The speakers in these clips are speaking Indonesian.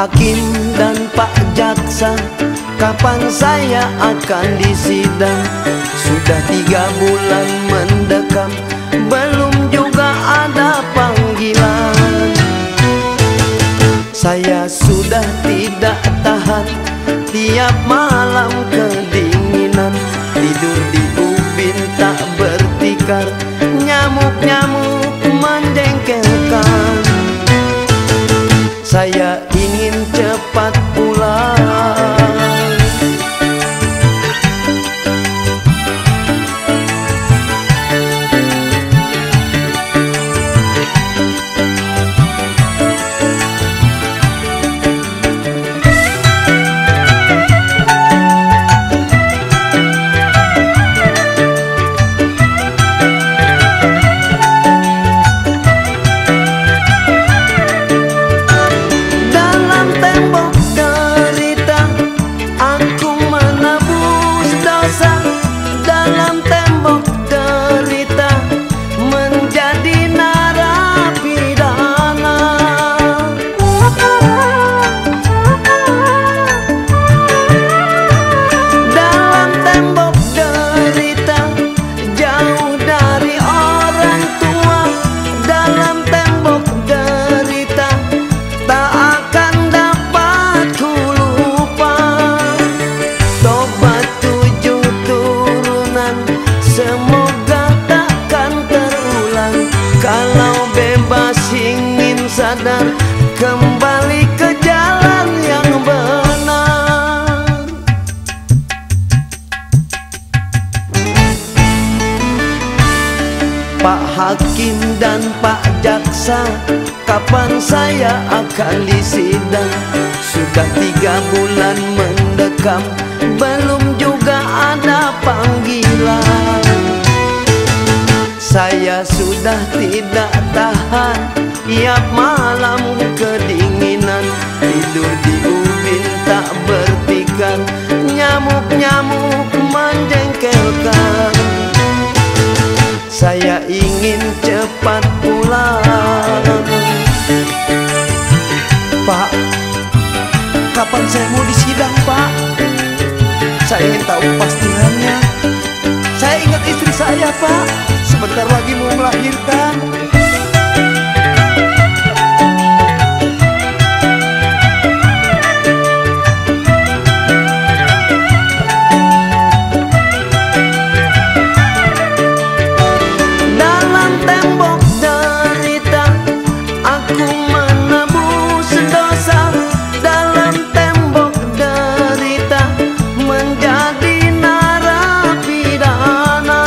Hakim dan Pak Jaksa, kapan saya akan disidang? Sudah 3 bulan mendekam, belum juga ada panggilan. Saya sudah tidak tahan, tiap malam kedinginan, tidur di ubin tak bertikar, nyamuk-nyamuk menjengkelkan. Saya ingin cepat pulang. Kalau bebas ingin sadar, kembali ke jalan yang benar. Pak Hakim dan Pak Jaksa, kapan saya akan disidang? Sudah 3 bulan mendekam, belum juga ada panggilan. Saya sudah tidak tahan, tiap malam kedinginan, tidur di ubin tak bertikar, nyamuk-nyamuk menjengkelkan. Saya ingin cepat pulang. Pak, kapan saya mau disidang, Pak? Saya ingin tahu pastiannya. Saya ingat istri saya, Pak, sebentar lagi mau melahirkan. Dalam tembok derita, aku menebus dosa. Dalam tembok derita, menjadi narapidana.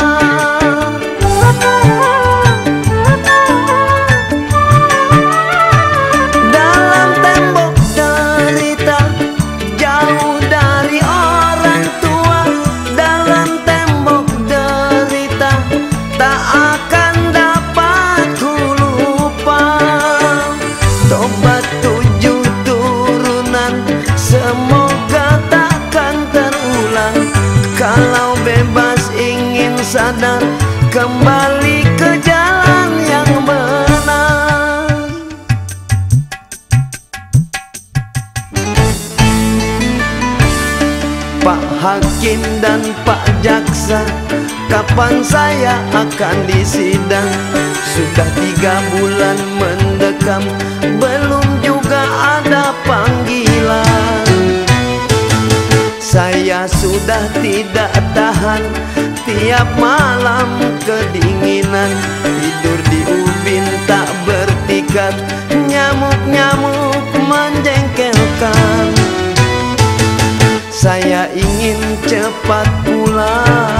Dalam tembok derita, jauh dari orang tua. Dalam tembok derita, tak akan dapat ku lupa. Tobat 7 turunan, semoga takkan terulang. Kalau bebas ingin sadar, kembali ke jalan yang benar. Pak Hakim dan Pak Jaksa, kapan saya akan disidang? Sudah 3 bulan mendekam, belum juga ada panggilan. Saya sudah tidak tahan, tiap malam kedinginan, tidur di ubin tak bertikar, nyamuk-nyamuk menjengkelkan. Saya ingin cepat pulang.